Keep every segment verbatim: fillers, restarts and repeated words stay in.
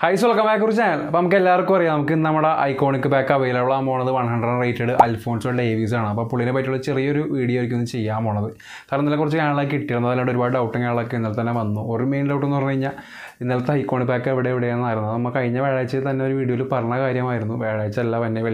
Hi, so welcome back to the channel. We have a iconic pack available one hundred rated Alphonse or Davies. We have a video to see. We have a doubting or main doubt in the iconic pack every day. We have a video to Parna. We have a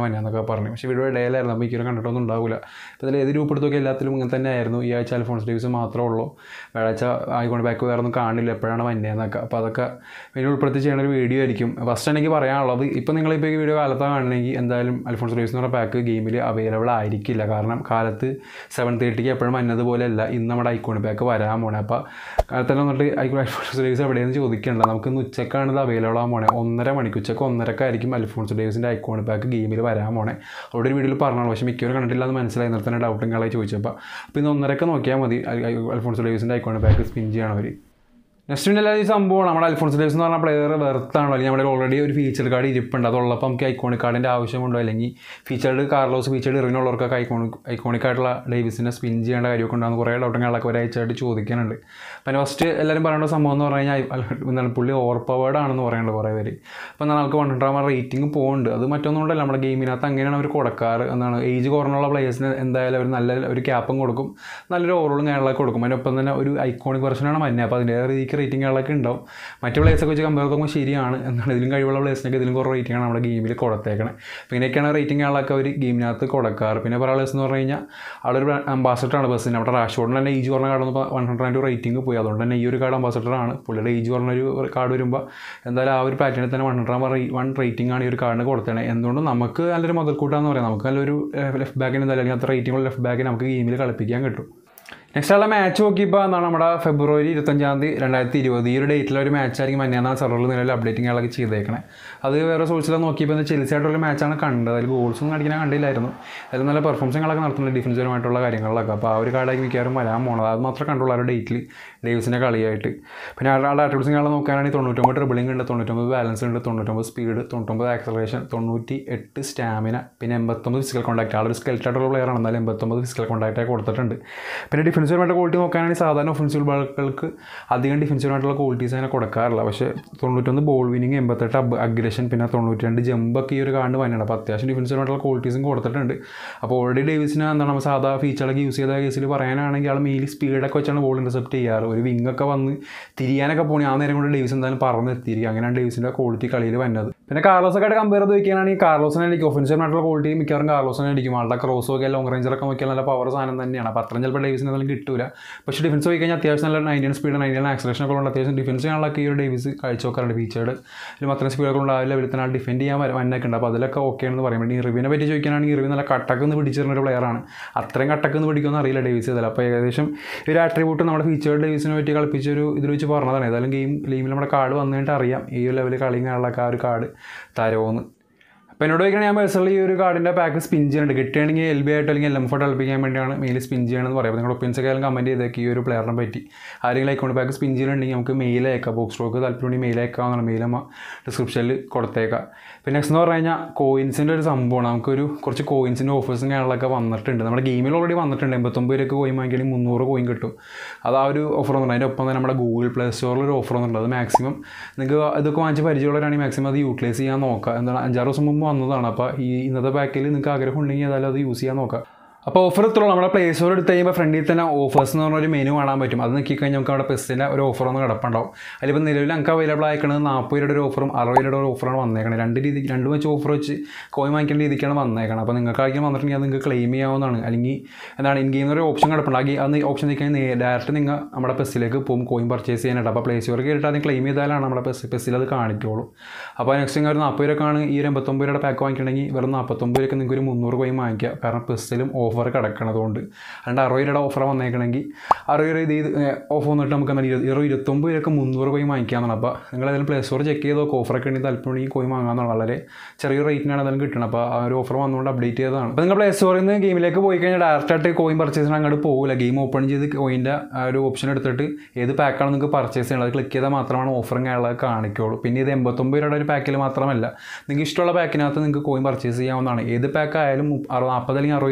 video video edikum. First time I പറയാനുള്ളത് ഇപ്പോൾ നിങ്ങൾ ഇപ്പോൾ ഈ video കാലത്ത് കാണണമെങ്കിൽ എന്തായാലും Alphonso Davies എന്ന pack ഗെയിമിൽ അവൈലബിൾ ആയിരിക്കില്ല കാരണം കാലത്ത് seven thirty ക്ക് എപ്പോഴും വന്നതുപോലെയല്ല ഇന്ന് നമ്മുടെ ഐക്കോണിക് പാക്ക് വരാൻ പോണേ അപ്പോൾ കാലത്തെല്ലാം വന്നിട്ട് അൽഫോൺസ് ഡേവിസ് എവിടെയെന്ന് ചോദിക്കണ്ട നമുക്ക് ഇന്ന് ഉച്ചക്കാണ് ഇത് അവൈലബിൾ ആവാൻ പോണേ ഒന്നര മണിക്ക് ഉച്ചക്ക് ഒന്നരക്കായിരിക്കും അൽഫോൺസ് ഡേവിസിൻ്റെ ഐക്കോണിക് പാക്ക് ഗെയിമിൽ വരാൻ പോണേ അവിടെ ഒരു വീഡിയോയിൽ പറഞ്ഞാണ് പക്ഷേ മിക്കവരും കണ്ടിട്ടില്ല എന്ന് മനസ്സിലായി ഇന്നലെ തന്നെ ഡൗട്ടും കളായി ചോദിച്ചപ്പോൾ അപ്പോൾ ഇന്ന് ഒന്നരക്ക് നോക്കിയാൽ മതി അൽഫോൺസ് ഡേവിസിൻ്റെ ഐക്കോണിക് പാക്ക് സ്പിൻ ചെയ്യണം അവർ Next in the സംഭവം നമ്മുടെ അൽഫോൺസ് ഡേവിസ് എന്ന് പറഞ്ഞ പ്ലെയർ വെർത്താണോ അല്ലെങ്കിൽ നമ്മുടെ ഓൾറെഡി ഒരു ഫീച്ചർ കാർഡ് ഇരിപ്പുണ്ട് അതുള്ളപ്പോൾ നമുക്ക് ഐക്കോണിക് കാർഡിൻ്റെ ആവശ്യമുണ്ടോ അല്ലെങ്കിൽ ഫീച്ചർഡ് കാർലോസ് ഫീച്ചർഡ് ഇറിനുള്ളവർക്കൊക്കെ ഐക്കോണിക് ഐക്കോണിക് ആയിട്ടുള്ള ഡേവിസിനെ സ്പിൻ ചെയ്യേണ്ട കാര്യമൊക്കെ ഉണ്ടാകുന്ന കുറേ ഡൗട്ടുകളൊക്കെ ഒരാഴ്ചയായിട്ട് ചോദിക്കാനുണ്ട് അപ്പോൾ ഫസ്റ്റ് എല്ലാവരും പറയേണ്ട സംഭവം എന്ന് പറഞ്ഞു കഴിഞ്ഞാൽ എന്താണ് പുള്ളി ഓവർ പവേർഡ് ആണെന്ന് പറയുന്നുണ്ട് കുറേ പേര് അപ്പോൾ എന്നാൽ നമുക്ക് വൺ ഹൺഡ്രഡ് റേറ്റിംഗ് പോകുന്നുണ്ട് അത് മറ്റൊന്നുകൊണ്ടല്ല നമ്മുടെ ഗെയിമിനകത്ത് അങ്ങനെയാണ് അവർ കൊടുക്കാറ് എന്താണ് ഏജ് കുറഞ്ഞുള്ള പ്ലേയേഴ്സിന് എന്തായാലും അവർ നല്ല ഒരു ക്യാപ്പും കൊടുക്കും നല്ലൊരു ഓവറോളും കാര്യങ്ങളൊക്കെ കൊടുക്കും അതിനൊപ്പം തന്നെ ഒരു ഐക്കോണിക് വെർഷനാണ് മഞ്ഞ അപ്പോൾ അതിൻ്റെ രീതിക്ക് റേറ്റിംഗുകളൊക്കെ ഉണ്ടാവും മറ്റു പ്ലേയേഴ്സൊക്കെ വെച്ച് കമ്പയർ ചെയ്യുമ്പോൾ ശരിയാണ് എന്താണ് ഇതിലും കഴിവുള്ള പ്ലേയേഴ്സിനൊക്കെ ഇതിലും കുറേ റേറ്റിംഗാണ് നമ്മുടെ ഗെയിമിൽ കൊടുത്തേക്കണേ അപ്പോൾ ഇങ്ങനെയൊക്കെയാണ് റേറ്റിംഗുകളൊക്കെ അവർ ഗെയിമിനകത്ത് കൊടുക്കാറ് പിന്നെ പല പ്ലേയേഴ്സ് എന്ന് പറഞ്ഞു കഴിഞ്ഞാൽ അവിടെ ഒരു അംബാസഡറാണ് ബസ്സിന് അവിടെ റാഷോഡിന് തന്നെ ഏജ് കുറഞ്ഞ കാർഡ് വന്നപ്പോൾ വൺ ഹൺഡ്രഡ് ആൻഡ് റേറ്റിംഗ് പോയി അതുകൊണ്ട് തന്നെ ഈ ഒരു കാർഡ് അംബാസഡറാണ് പുള്ളിയുടെ ഏജ് കുറഞ്ഞൊരു കാർഡ് വരുമ്പോൾ എന്തായാലും ആ ഒരു പാറ്റേണിൽ തന്നെ വൺ ഹൺഡ്രഡ് വൺ റേറ്റിംഗ് ആണ് ഈ ഒരു കാർഡിന് കൊടുത്തത് എന്തുകൊണ്ട് നമുക്ക് നല്ലൊരു മുതൽക്കൂട്ടാന്ന് പറയാം നമുക്ക് നല്ലൊരു ലെഫ്റ്റ് ബാക്കിന് എന്തായാലും അല്ലെങ്കിൽ അത്ര റേറ്റിംഗുള്ള ലെഫ്റ്റ് ബാക്കിന് നമുക്ക് ഗെയിമിൽ കളിപ്പിക്കാൻ കിട്ടും നെക്സ്റ്റ് ഉള്ള മാച്ച് നോക്കിയപ്പോൾ എന്താണ് നമ്മുടെ ഫെബ്രുവരി ഇരുപത്തഞ്ചാം തീയതി രണ്ടായിരത്തി ഇരുപത് ഈ ഒരു ഡേറ്റിലൊരു മാച്ചായിരിക്കും മഞ്ഞാന്നാണ് സെർവറിൽ നിലവിൽ അപ്ഡേറ്റിങ്ങുകളൊക്കെ ചെയ്തേക്കണേ അത് വേറെ സോഴ്സിലൊക്കെ നോക്കിയപ്പോൾ ചെൽസി ആയിട്ടുള്ള മാച്ചാണ് കണ്ടത് അതിൽ ഗോൾസൊന്നും അടിക്കാൻ കണ്ടില്ലായിരുന്നു അതിൽ നല്ല പെർഫോമൻസുകളൊക്കെ നടത്തുന്നത് ഡിഫൻസീവായിട്ടുള്ള കാര്യങ്ങളിലൊക്കെ അപ്പോൾ ആ ഒരു കാർഡാക്കി മിക്കവാറും വരാൻ പോണത് അത് മാത്രമേ കണ്ടുള്ളൂ ആ ഒരു ഡേറ്റിൽ ഡേവിസിൻ്റെ കളിയായിട്ട് പിന്നെ ആളുടെ അട്രിബ്യൂട്ട്സുകളെ നോക്കാനാണെങ്കിൽ തൊണ്ണൂറ്റൊമ്പത് ട്രിബിളിംഗ് ഉണ്ട് തൊണ്ണൂറ്റൊമ്പത് ബാലൻസ് ഉണ്ട് തൊണ്ണൂറ്റൊമ്പത് സ്പീഡ് തൊണ്ണൂറ്റൊമ്പത് ആക്സലറേഷൻ തൊണ്ണൂറ്റി എട്ട് സ്റ്റാമിന പിന്നെ എൺപത്തൊമ്പത് ഫിസിക്കൽ കോൺടാക്ട് ആളൊരു സ്കെൽറ്റായിട്ടുള്ള പ്ലെയർ ആണ് എന്നാലും എൺപത്തൊമ്പത് ഫിസിക്കൽ കോൺടാക്റ്റായി കൊടുത്തിട്ടുണ്ട് പിന്നെ ഡിഫൻസീവായിട്ട് ക്വാളിറ്റി നോക്കുകയാണെങ്കിൽ സാധാരണ ഒഫൻസീവ് ബാളുകൾക്ക് അധികം ഡിഫൻസീവായിട്ടുള്ള ക്വാളിറ്റീസ് അങ്ങനെ കൊടുക്കാറില്ല പക്ഷേ തൊണ്ണൂറ്റൊന്ന് ബോൾ വിനിങ് എൺപത്തെട്ട് അഗ്രഷൻ പിന്നെ തൊണ്ണൂറ്റി രണ്ട് ജമ്പൊക്കെ ഈ ഒരു കാർഡ് വന്നിട്ടുണ്ട് അപ്പോൾ അത്യാവശ്യം ഡിഫൻസീവായിട്ടുള്ള ക്വാളിറ്റീസും കൊടുത്തിട്ടുണ്ട് അപ്പോൾ ഓൾറെഡി ഡേവിസിന് എന്താണ് നമ്മൾ സാധാ ഫീച്ചറൊക്കെ യൂസ് ചെയ്ത കേസിൽ പറയാനാണെങ്കിൽ ആൾ മെയിലി സ്പീഡൊക്കെ വെച്ചാണ് ബോൾ ഇൻ്റർസെപ്റ്റ് ചെയ്യാറ് ഒരു വിങ്ങൊക്കെ വന്ന് തിരിയാനൊക്കെ പോകണി ആ നേരം കൊണ്ട് ഡേവിസ് എന്തായാലും പറഞ്ഞ് എത്തിയിരിക്കും അങ്ങനെയാണ് ഡേവിസിൻ്റെ ക്വാളിറ്റി കളിയിൽ വന്നത് പിന്നെ കാർലോസൊക്കെ ആയിട്ട് കമ്പയർ ചെയ്ത് വയ്ക്കുകയാണെങ്കിൽ കാർലോസിനെ അടിക്കും ഒഫൻസീവായിട്ടുള്ള ക്വാളിറ്റി മിക്കവാറും കാർലോസിനെ അടിക്കും ആളുടെ ക്രോസ് ഒക്കെ ലോങ് റേഞ്ചറൊക്കെ നോക്കിയാൽ നല്ല പവർ സാധനം തന്നെയാണ് അപ്പോൾ അത്രയും ചിലപ്പോൾ ഡേവിസിന് എന്തായാലും കിട്ടില്ല പക്ഷേ ഡിഫൻസ് പോയി കഴിഞ്ഞാൽ അത്യാവശ്യം നല്ല നയൻറ്റീൻ സ്പീഡ് നയൻറ്റീൻ ആക്സലേഷൻ ഒക്കെ ഉള്ള അത്യാവശ്യം ഡിഫൻസ് ചെയ്യാനുള്ളൊക്കെ ഈ ഒരു ഡേവിസ് കാഴ്ച നോക്കാറുണ്ട് ഫീച്ചേർഡ് ഇതിൽ അത്രയും സ്പീഡൊക്കെ ഉള്ള ആ ലെവലിൽ തന്നെ ഡിഫെൻഡ് ചെയ്യാൻ വന്നൊക്കെ ഉണ്ട് അപ്പോൾ അതിലൊക്കെ ഓക്കെ ആണെന്ന് പറയാൻ വേണ്ടി ഇറിവിനെ പറ്റി ചോദിക്കുകയാണെങ്കിൽ ഇറിവ് നല്ല കട്ടക്ക് നിന്ന് പിടിച്ചിരുന്ന ഒരു പ്ലെയറാണ് അത്രയും കട്ടക്ക് നിന്ന് പിടിക്കുമെന്ന് അറിയില്ല ഡേവിസ് ഇതിൽ അപ്പോൾ ഏകദേശം ഒരു ആട്രിബ്യൂട്ട് നമ്മുടെ ഫീച്ചേർഡ് ഡേവിസിനെ പറ്റി കളിപ്പിച്ചൊരു ഇതിൽ വെച്ച് പറഞ്ഞതാണ് ഏതായാലും ഗെയിം ഗെയിമിൽ നമ്മുടെ കാർഡ് വന്നിട്ട് അറിയാം ഈ ഒരു ലെവലിൽ കളിയും കാണാനൊക്കെ ആ ഒരു കാർഡ് തരുമോന്ന് അപ്പോൾ എന്നോട് ചോദിക്കണമെങ്കിൽ ഞാൻ പേഴ്സണലി ഈ ഒരു കാർഡിൻ്റെ പാക്ക് സ്പിൻ ചെയ്യുന്നുണ്ട് കിട്ടുകയാണെങ്കിൽ എൽ ബി ആയിട്ട് അല്ലെങ്കിൽ എൽ എം ഫോട്ടോ കളിപ്പിക്കാൻ വേണ്ടിയാണ് മെയിൽ സ്പിൻ ചെയ്യണമെന്ന് പറയാം അപ്പോൾ നിങ്ങളുടെ ഒപ്പീനിയൻസ് ഒക്കെ കമൻറ്റ് ചെയ്തേക്ക് ഈ ഒരു പ്ലെയറിനെ പറ്റി ആരെങ്കിലും അക്കൗണ്ട് പാക്ക് സ്പിൻ ചെയ്യുന്നുണ്ടെങ്കിൽ നമുക്ക് മെയിൽ അയക്കാം ബോക്സ് സ്റ്റോക്ക് താല്പര്യം മെയിൽ അയക്കാമെന്നാണ് മെയിൽ നമ്മൾ ഡിസ്ക്രിപ്ഷനിൽ കൊടുത്തേക്കാം പിന്നെ നെക്സ്റ്റ് എന്ന് പറഞ്ഞു കഴിഞ്ഞാൽ കോയിൻസിൻ്റെ ഒരു സംഭവമാണ് നമുക്കൊരു കുറച്ച് കോയിൻസിൻ്റെ ഓഫേഴ്സും കാര്യങ്ങളൊക്കെ വന്നിട്ടുണ്ട് നമ്മുടെ ഗെയിമിൽ ഓൾറെഡി വന്നിട്ടുണ്ട് എൺപത്തൊമ്പത് രൂപയ്ക്ക് കോയിൻ വാങ്ങിക്കുകയാണെങ്കിൽ മുന്നൂറ് കോയിൻ കിട്ടും അത് ആ ഒരു ഓഫർ വന്നിട്ടുണ്ട് അതിൻ്റെ ഒപ്പം തന്നെ നമ്മുടെ ഗൂഗിൾ പ്ലേ സ്റ്റോറിൽ ഒരു ഓഫർ വന്നിട്ടുണ്ട് അത് മാക്സിമം നിങ്ങൾക്ക് ഇതൊക്കെ വാങ്ങിച്ച് പരിചയമുള്ളവരാണെങ്കിൽ മാക്സിമം അത് യൂട്ടിലൈസ് ചെയ്യാൻ നോക്കുക എന്താണ് അഞ്ചാറ് ദിവസം മുമ്പ് വന്നതാണ് അപ്പോൾ ഈ ഇന്നത്തെ പാക്കിൽ നിങ്ങൾക്ക് ആഗ്രഹം ഉണ്ടെങ്കിൽ ഏതായാലും അത് യൂസ് ചെയ്യാൻ നോക്കാം അപ്പോൾ ഓഫർ ഇത്രയുള്ളൂ നമ്മുടെ പ്ലേ സ്റ്റോർ എടുത്ത് കഴിയുമ്പോൾ ഫ്രണ്ടിൽ തന്നെ ഓഫേഴ്സ് എന്ന് പറഞ്ഞൊരു മെനു കാണാൻ പറ്റും അത് നോക്കിക്കഴിഞ്ഞാൽ നമുക്ക് അവിടെ പെസ്സിൻ്റെ ഒരു ഓഫർ ഒന്ന് കിടപ്പുണ്ടാവും അതിലിപ്പോൾ നിലവിൽ നമുക്ക് അവൈലബിൾ ആയിക്കുന്നത് നാൽപ്പത് രൂപയുടെ ഒരു ഓഫറും അറുപത് രൂപയുടെ ഒരു ഓഫറാണ് വന്നേക്കണം രണ്ട് രീതി രണ്ട് വെച്ച് ഓഫർ വെച്ച് കോയിൻ വാങ്ങിക്കേണ്ട രീതിക്കാണ് വന്നേക്കണം അപ്പോൾ നിങ്ങൾക്ക് ആയിരിക്കും വന്നിട്ടുണ്ടെങ്കിൽ അത് നിങ്ങൾക്ക് ക്ലെയിം ചെയ്യാവുന്നതാണ് അല്ലെങ്കിൽ എന്താണ് ഇൻ ഗെയിം ഒരു ഓപ്ഷൻ കിടപ്പുണ്ട് അന്ന് ഓപ്ഷൻ നിൽക്കുകയാണെങ്കിൽ ഡയറക്റ്റ് നിങ്ങൾ നമ്മുടെ പെസ്സിലേക്ക് പോകും കോയിൻ പർച്ചേസ് ചെയ്യാനായിട്ട് അപ്പോൾ പ്ലേ സ്റ്റോർ കയറിയിട്ട് അത് ക്ലെയിം ചെയ്താലാണ് നമ്മുടെ പെസ് പെസ്സിൽ അത് കാണിക്കുള്ളൂ അപ്പോൾ നെക്സ്റ്റ് നിങ്ങൾ ഒരു നാൽപ്പത് രൂപക്കാണ് ഈ ഒരു എൺപത്തൊമ്പത് രൂപയുടെ പാക്ക് വാങ്ങിക്കണമെങ്കിൽ വെറും നാൽപ്പത്തൊമ്പത് രൂപയ്ക്ക് നിങ്ങൾക്ക് ഒരു മുന്നൂറ് കോയിൻ വാങ്ങിക്കുക കാരണം പെസ്സിലും ഓഫർ കിടക്കണതുകൊണ്ട് അതുകൊണ്ട് അറുപത് രൂപയുടെ ഓഫർ വന്നേക്കണമെങ്കിൽ അറുപത് രൂപ ഇത് ഓഫ് വന്നിട്ട് നമുക്ക് എന്നാൽ ഇരുപത് ഇരുപത്തൊമ്പത് രൂപയ്ക്ക് മുന്നൂറ് കോയിൻ വാങ്ങിക്കാമെന്നാണ് അപ്പോൾ നിങ്ങൾ ഏതായാലും പ്ലേ സ്റ്റോർ ചെക്ക് ചെയ്ത് നോക്കുക ഓഫറൊക്കെ ഉണ്ടെങ്കിൽ താല്പര്യമുണ്ടെങ്കിൽ കോയിൻ വാങ്ങാമെന്നാണ് വളരെ ചെറിയ റേറ്റിനാണ് ഏതായാലും കിട്ടണം അപ്പോൾ ആ ഒരു ഓഫർ വന്നുകൊണ്ട് അപ്ഡേറ്റ് ചെയ്തതാണ് അപ്പോൾ നിങ്ങൾ പ്ലേ സ്റ്റോറിൽ നിന്ന് ഗെയിമിലേക്ക് പോയി കഴിഞ്ഞാൽ ഡയറക്റ്റായിട്ട് കോയിൻ പർച്ചേസിന് അങ്ങോട്ട് പോകില്ല ഗെയിം ഓപ്പൺ ചെയ്ത് കോയിൻ്റെ ആ ഒരു ഓപ്ഷൻ എടുത്തിട്ട് ഏത് പാക്കാണ് നിങ്ങൾക്ക് പർച്ചേസ് ചെയ്യണം അത് ക്ലിക്ക് ചെയ്താൽ മാത്രമാണ് ഓഫറും കാര്യങ്ങളൊക്കെ കാണിക്കുള്ളൂ പിന്നെ ഇത് എൺപത്തൊമ്പത് രൂപയുടെ ഒരു പാക്കിൽ മാത്രമല്ല നിങ്ങൾക്ക് ഇഷ്ടമുള്ള പാക്കിനകത്ത് നിങ്ങൾക്ക് കോയിൻ പർച്ചേസ് ചെയ്യാവുന്നതാണ് ഏത് പാക്ക് ആയാലും നാൽപ്പത് അല്ലെങ്കിൽ അറുപത് രൂപ ഓഫാ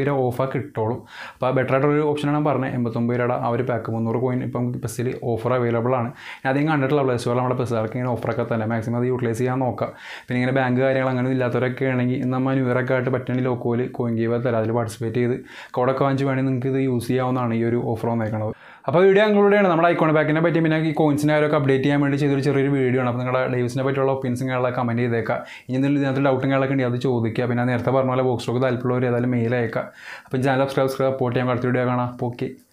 കിട്ടുള്ളൂ. അപ്പോൾ ബെറ്റർ ആയിട്ടൊരു ഓപ്ഷനാണ് പറഞ്ഞത്. എൺപത്തൊമ്പത് രൂപയുടെ ആ ഒരു പാക്ക് മുന്നൂറ് കോയിൻ ഇപ്പം പെസ്സിൽ ഓഫർ അവൈലബിൾ ആണ്. ഞാൻ അധികം കണ്ടിട്ടുള്ള പ്ലേ സ്റ്റോറിൽ നമ്മുടെ പെസ്സുകാർക്ക് ഇങ്ങനെ ഓഫറൊക്കെ തന്നെ മാക്സിമം അത് യൂട്ടിലൈസ് ചെയ്യാൻ നോക്കാം. പിന്നെ ഇങ്ങനെ ബാങ്ക് കാര്യങ്ങൾ അങ്ങനെ ഇല്ലാത്തവരൊക്കെ ആണെങ്കിൽ നമ്മൾ ന്യൂ ഇയറൊക്കെ ആയിട്ട് പറ്റുകയാണെങ്കിൽ ലോക്കോയിൽ കോയിൻ ഗീവ് തരാം. അതിൽ പാർട്ടിസിപ്പേറ്റ് ചെയ്ത് കോഡൊക്കെ വാങ്ങിച്ച് വേണമെങ്കിൽ നിങ്ങൾക്ക് ഇത് യൂസ് ചെയ്യാവുന്നതാണ് ഈ ഒരു ഓഫർ വന്നേക്കുന്നത്. അപ്പോൾ വീഡിയോ ഞങ്ങളുടെയാണ് നമ്മുടെ ഐക്കോൺ ബാക്കിനെ പറ്റി പിന്നെ ഈ കോയിൻസിനെ കാര്യമൊക്കെ അപ്ഡേറ്റ് ചെയ്യാൻ വേണ്ടി ചെയ്തൊരു ചെറിയൊരു വീഡിയോ ആണ്. അപ്പോൾ നിങ്ങളുടെ ഡേവിസിനെ പറ്റിയുള്ള ഒപ്പീനിയൻസും കാര്യങ്ങളൊക്കെ കമൻറ്റ് ചെയ്തേക്കാം. ഇനി എന്തെങ്കിലും ഇതിനകത്ത് ഡൗട്ടും കാര്യങ്ങളൊക്കെ ഉണ്ടെങ്കിൽ അത് ചോദിക്കുക. പിന്നെ നേരത്തെ പറഞ്ഞ പോലെ ബോക്സ് സ്റ്റോക്ക് താല്പര്യമുള്ളവർ ഏതായാലും മെയിൽ അയക്കുക. അപ്പോൾ ചാനൽ സബ്സ്ക്രൈബ് സപ്പോർട്ട് ചെയ്യാൻ അടുത്ത വീഡിയോ കാണാം. ഓക്കെ.